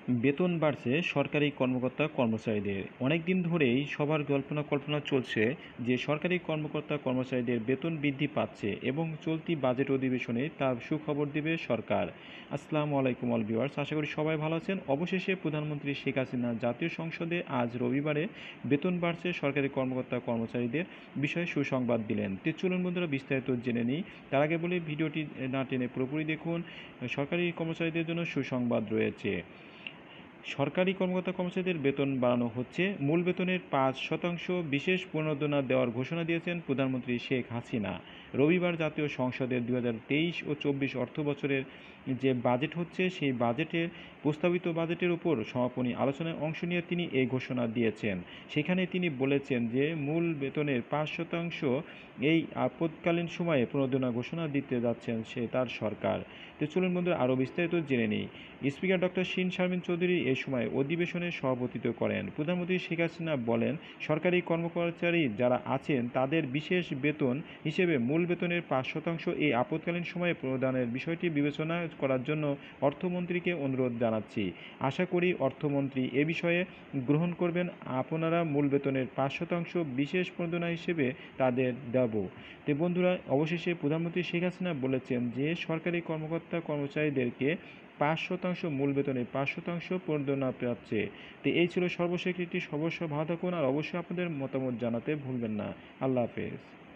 বেতন বাড়ছে সরকারি কর্মকর্তা কর্মচারীদের। অনেক দিন ধরেই সবার কল্পনা চলছে যে সরকারি কর্মকর্তা কর্মচারীদের বেতন বৃদ্ধি পাচ্ছে এবং চলতি বাজেট অধিবেশনে তার সুখবর দেবে সরকার। আসসালামু আলাইকুম অল ভিউয়ার্স, আশা করি সবাই ভালো আছেন। অবশেষে প্রধানমন্ত্রী শেখ হাসিনা জাতীয় সংসদে আজ রবিবারে বেতন বাড়ছে সরকারি কর্মকর্তা কর্মচারীদের বিষয়ে সুসংবাদ দিলেন। তো চলুন বন্ধুরা বিস্তারিত জেনে নিই। তার আগে বলি, ভিডিওটি না টেনে পুরোপুরি দেখুন। সরকারি কর্মচারীদের জন্য সুসংবাদ রয়েছে। সরকারি কর্মকর্তা কর্মচারীদের বেতন বাড়ানো হচ্ছে। মূল বেতনের ৫% বিশেষ প্রণোদনা দেওয়ার ঘোষণা দিয়েছেন প্রধানমন্ত্রী শেখ হাসিনা। রবিবার জাতীয় সংসদের ২০২৩ ও ২৪ অর্থবছরের যে বাজেট হচ্ছে সেই প্রস্তাবিত বাজেটের উপর সমাপনী আলোচনায় অংশ নিয়ে তিনি এই ঘোষণা দিয়েছেন। সেখানে তিনি বলেছেন যে মূল বেতনের ৫% এই আপৎকালীন সময়ে প্রণোদনা ঘোষণা দিতে যাচ্ছেন তার সরকার। তো চলুন বন্ধুরা আরও বিস্তারিত জেনে নিই। স্পিকার ডক্টর শিন শারমিন চৌধুরী এ সময় অধিবেশনে সভাপতিত্ব করেন। প্রধানমন্ত্রী শেখ হাসিনা বলেন, সরকারি কর্মচারী যারা আছেন তাদের বিশেষ বেতন হিসেবে মূল বেতনের ৫% এই আপৎকালীন সময়ে প্রদানের বিষয়টি বিবেচনা করার জন্য অর্থমন্ত্রীকে অনুরোধ জানাচ্ছি। আশা করি অর্থমন্ত্রী এ বিষয়ে গ্রহণ করবেন। আপনারা মূল বেতনের ৫% বিশেষ প্রণোদনা হিসেবে তাদের দেব। তো বন্ধুরা, অবশেষে প্রধানমন্ত্রী শেখ হাসিনা বলেছেন যে সরকারি কর্মকর্তা কর্মচারীদেরকে ৫% মূল বেতনে ৫% প্রণোদনা পাচ্ছে। তো এই ছিল সর্বশেষ একটি ভালো থাকুন, আর অবশ্যই আপনাদের মতামত জানাতে ভুলবেন না। আল্লাহ হাফেজ।